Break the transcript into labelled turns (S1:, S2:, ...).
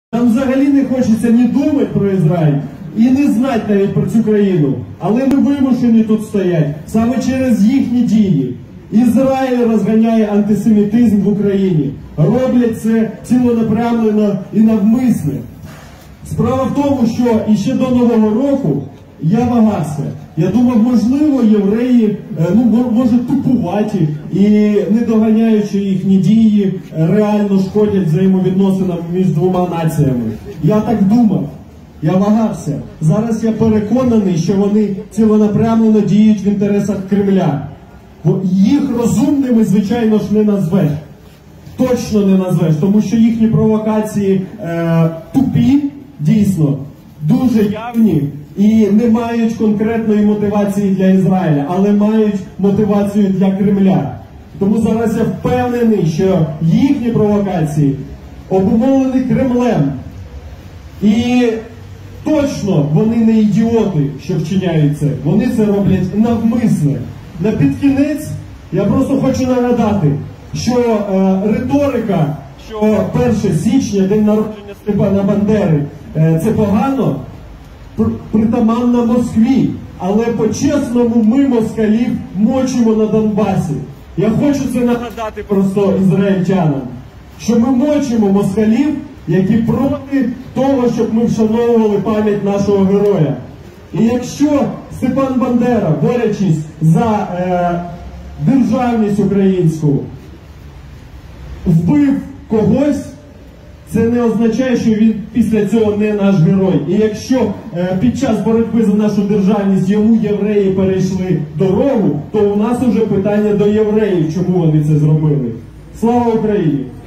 S1: Нам взагалі не хочеться ні думати про Ізраїль, і не знати навіть про цю країну. Але ми вимушені тут стояти, саме через їхні дії. Ізраїль розганяє антисемітизм в Україні. Роблять це цілонапрямлено і навмисне. Справа в тому, що іще до Нового року я вагався. Я думав, можливо, євреї, може, тупуваті і, не доганяючи їхні дії, реально шкодять взаємовідносинам між двома націями. Я так думав. Я вагався. Зараз я переконаний, що вони цілонапрямлено діють в інтересах Кремля. Їх розумними, звичайно ж, не назвеш. Точно не назвеш, тому що їхні провокації тупі, дійсно, дуже явні і не мають конкретної мотивації для Ізраїля, але мають мотивацію для Кремля. Тому зараз я впевнений, що їхні провокації обумовлені Кремлем. І точно вони не ідіоти, що вчиняють це. Вони це роблять навмисне. На підкінець я просто хочу нагадати, що риторика, що 1 січня, день народження Степана Бандери, це погано, притаманна Москві. Але по-чесному ми москалів мочимо на Донбасі. Я хочу це нагадати просто ізраїльтянам, що ми мочимо москалів, які проти того, щоб ми вшановували пам'ять нашого героя. І якщо Степан Бандера, борючись за державність українську, вбив когось, це не означає, що він після цього не наш герой. І якщо під час боротьби за нашу державність йому євреї перейшли дорогу, то у нас уже питання до євреїв, чому вони це зробили. Слава Україні!